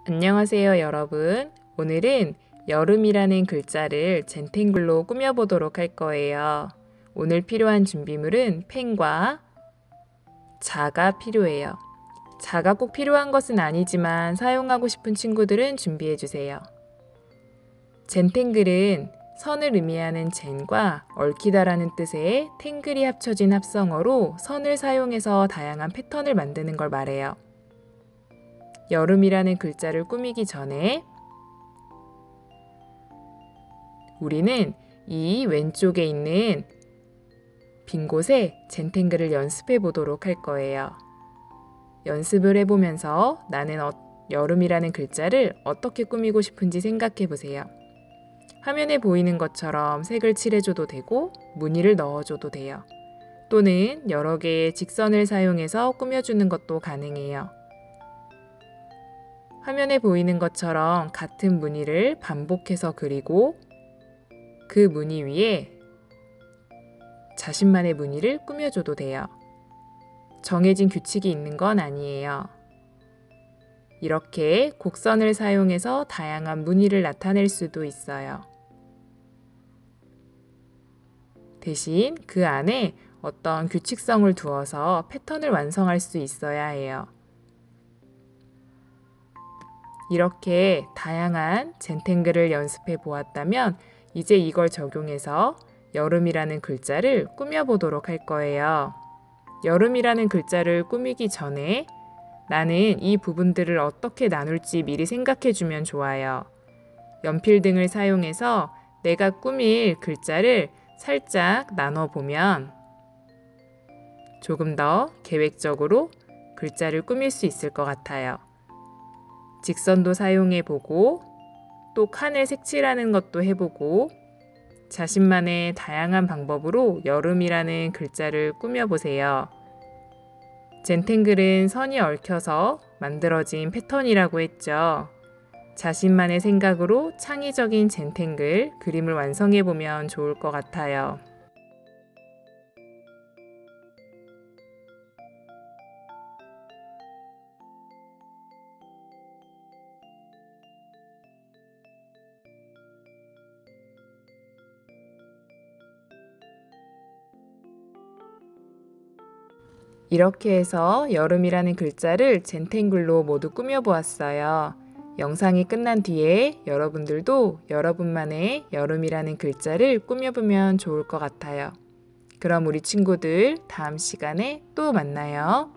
안녕하세요, 여러분. 오늘은 여름이라는 글자를 젠탱글로 꾸며보도록 할 거예요. 오늘 필요한 준비물은 펜과 자가 필요해요. 자가 꼭 필요한 것은 아니지만 사용하고 싶은 친구들은 준비해주세요. 젠탱글은 선을 의미하는 젠과 얽히다라는 뜻의 탱글이 합쳐진 합성어로 선을 사용해서 다양한 패턴을 만드는 걸 말해요. 여름이라는 글자를 꾸미기 전에 우리는 이 왼쪽에 있는 빈 곳에 젠탱글을 연습해 보도록 할 거예요. 연습을 해보면서 나는 여름이라는 글자를 어떻게 꾸미고 싶은지 생각해 보세요. 화면에 보이는 것처럼 색을 칠해줘도 되고 무늬를 넣어줘도 돼요. 또는 여러 개의 직선을 사용해서 꾸며주는 것도 가능해요. 화면에 보이는 것처럼 같은 무늬를 반복해서 그리고 그 무늬 위에 자신만의 무늬를 꾸며줘도 돼요. 정해진 규칙이 있는 건 아니에요. 이렇게 곡선을 사용해서 다양한 무늬를 나타낼 수도 있어요. 대신 그 안에 어떤 규칙성을 두어서 패턴을 완성할 수 있어야 해요. 이렇게 다양한 젠탱글을 연습해 보았다면 이제 이걸 적용해서 여름이라는 글자를 꾸며보도록 할 거예요. 여름이라는 글자를 꾸미기 전에 나는 이 부분들을 어떻게 나눌지 미리 생각해 주면 좋아요. 연필 등을 사용해서 내가 꾸밀 글자를 살짝 나눠보면 조금 더 계획적으로 글자를 꾸밀 수 있을 것 같아요. 직선도 사용해보고 또 칸을 색칠하는 것도 해보고 자신만의 다양한 방법으로 여름이라는 글자를 꾸며보세요. 젠탱글은 선이 얽혀서 만들어진 패턴이라고 했죠. 자신만의 생각으로 창의적인 젠탱글 그림을 완성해보면 좋을 것 같아요. 이렇게 해서 여름이라는 글자를 젠탱글로 모두 꾸며보았어요. 영상이 끝난 뒤에 여러분들도 여러분만의 여름이라는 글자를 꾸며보면 좋을 것 같아요. 그럼 우리 친구들 다음 시간에 또 만나요.